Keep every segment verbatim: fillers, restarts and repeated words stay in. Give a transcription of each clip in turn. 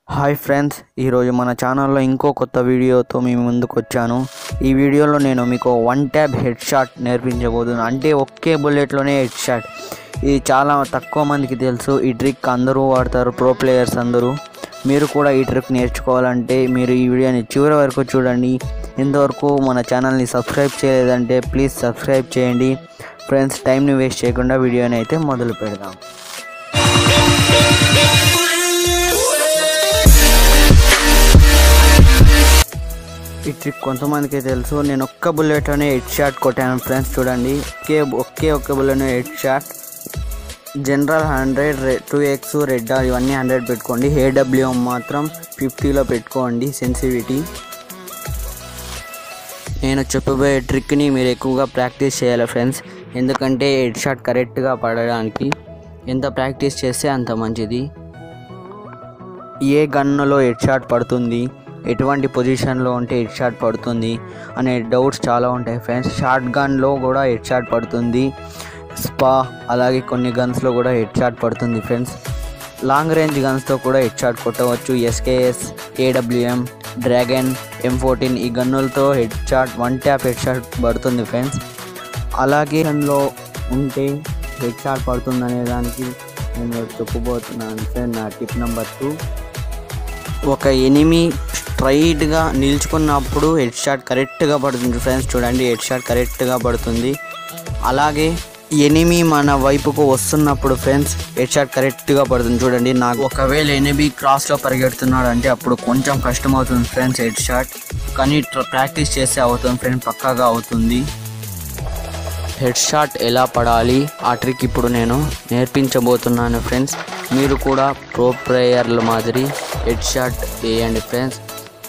Hi friends, ఈరోజు మన ఛానల్లో ఇంకో కొత్త వీడియోతో మీ ముందుకు వచ్చాను. ఈ వీడియోలో నేను మీకు వన్ ట్యాబ్ హెడ్ షాట్ నేర్పించబోతున్నాను. అంటే ఒకే బుల్లెట్లోనే హెడ్ షాట్. ఇది చాలా తక్కువ మందికి తెలుసు. ఈ ట్రిక్ అందరూ వాడతారు, ప్రో ప్లేయర్స్ అందరూ. మీరు కూడా ఈ ట్రిక్ నేర్చుకోవాలంటే మీరు ఈ వీడియోని చివరి వరకు చూడండి. ఇంతవరకు మన ఛానల్ని సబ్స్క్రైబ్ చేయలేదంటే ప్లీజ్ సబ్స్క్రైబ్ చేయండి. ఫ్రెండ్స్, టైంని వేస్ట్ చేయకుండా వీడియోని అయితే మొదలు పెడదాం. ఈ ట్రిక్ కొంతమందికి తెలుసు. నేను ఒక్క బుల్లెట్లోనే హెడ్ షాట్ కొట్టాను ఫ్రెండ్స్. చూడండి, ఒకే ఒకే ఒక్క బుల్లెట్లోనే head shot. General hundred, two x, red dot ఇవన్నీ హండ్రెడ్ పెట్టుకోండి. ఏడబ్ల్యూ మాత్రం ఫిఫ్టీలో పెట్టుకోండి సెన్సిటివిటీ. నేను చెప్పబోయే ట్రిక్ని మీరు ఎక్కువగా ప్రాక్టీస్ చేయాలి ఫ్రెండ్స్. ఎందుకంటే హెడ్ షాట్ కరెక్ట్గా పడడానికి ఎంత ప్రాక్టీస్ చేస్తే అంత మంచిది. ఏ గన్నులో హెడ్ షాట్ పడుతుంది, ఎటువంటి పొజిషన్లో ఉంటే హెడ్ షాట్ పడుతుంది అనే డౌట్స్ చాలా ఉంటాయి ఫ్రెండ్స్. షార్ట్ గన్లో కూడా హెడ్ షాట్ పడుతుంది, స్పా అలాగే కొన్ని గన్స్లో కూడా హెడ్ షాట్ పడుతుంది ఫ్రెండ్స్. లాంగ్ రేంజ్ గన్స్తో కూడా హెడ్ షాట్ కొట్టవచ్చు. SKS, AWM, dragon, M fourteen ఈ గన్నులతో head shot, one tap head shot పడుతుంది ఫ్రెండ్స్. అలాగే గన్లో ఉంటే హెడ్ షాట్ పడుతుంది అనే దానికి నేను చెప్పబోతున్నాను ఫ్రెండ్. నా టిప్ నెంబర్ టూ, ఒక ఎనిమి స్ట్రైట్గా నిల్చుకున్నప్పుడు హెడ్ షాట్ కరెక్ట్గా పడుతుంది ఫ్రెండ్స్. చూడండి, హెడ్ షాట్ కరెక్ట్గా పడుతుంది. అలాగే ఎనిమి మన వైపుకు వస్తున్నప్పుడు ఫ్రెండ్స్ హెడ్ షాట్ కరెక్ట్గా పడుతుంది. చూడండి, నాకు ఒకవేళ ఎనిమి క్రాస్లో పరిగెడుతున్నాడు అంటే అప్పుడు కొంచెం కష్టం అవుతుంది ఫ్రెండ్స్ హెడ్ షాట్. కానీ ప్రాక్టీస్ చేస్తే అవుతుంది ఫ్రెండ్స్, పక్కాగా అవుతుంది. హెడ్ షాట్ ఎలా పడాలి ఆ ట్రిక్ ఇప్పుడు నేను నేర్పించబోతున్నాను ఫ్రెండ్స్. మీరు కూడా ప్రో ప్లేయర్ల మాదిరి హెడ్ షాట్ వేయండి ఫ్రెండ్స్.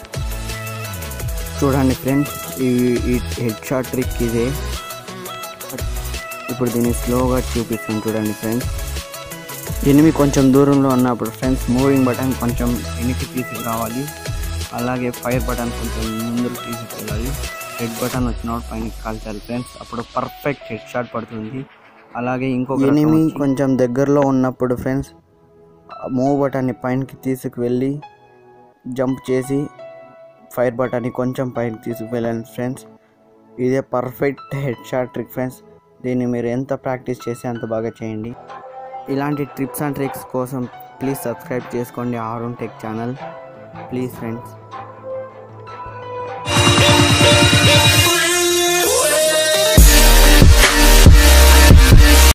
చూడండి ఫ్రెండ్స్, ఈ ఈ హెడ్ షాట్ ట్రిక్ ఇదే. ఇప్పుడు దీన్ని స్లోగా చూపిస్తాను చూడండి ఫ్రెండ్స్. ఎనిమి కొంచెం దూరంలో ఉన్నప్పుడు ఫ్రెండ్స్ మూవింగ్ బటన్ కొంచెం వెనక్కి తీసుకురావాలి. అలాగే ఫైర్ బటన్ కొంచెం ముందుకు తీసుకెళ్ళాలి. హెడ్ బటన్ వచ్చినప్పుడు పైన కాల్చాలి ఫ్రెండ్స్, అప్పుడు పర్ఫెక్ట్ హెడ్ షాట్ పడుతుంది. అలాగే ఇంకొక ఎనిమి కొంచెం దగ్గరలో ఉన్నప్పుడు ఫ్రెండ్స్ మూవ్ బటన్ని పైనకి తీసుకువెళ్ళి జంప్ చేసి ఫైర్ బటన్ని కొంచెం పైనకి తీసుకువెళ్ళండి ఫ్రెండ్స్. ఇదే perfect head shot trick friends. దీన్ని మీరు ఎంత ప్రాక్టీస్ చేస్తే అంత బాగా చేయండి. ఇలాంటి ట్రిప్స్ అండ్ ట్రిక్స్ కోసం ప్లీజ్ సబ్స్క్రైబ్ చేసుకోండి Arun tech channel. Please friends.